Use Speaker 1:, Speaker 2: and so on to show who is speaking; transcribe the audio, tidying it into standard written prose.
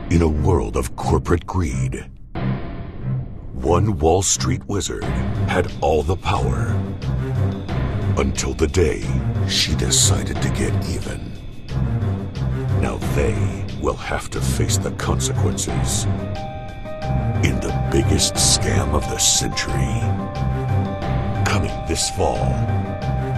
Speaker 1: In a world of corporate greed, one Wall Street wizard had all the power until the day she decided to get even. Now they will have to face the consequences in the biggest scam of the century. Coming this fall.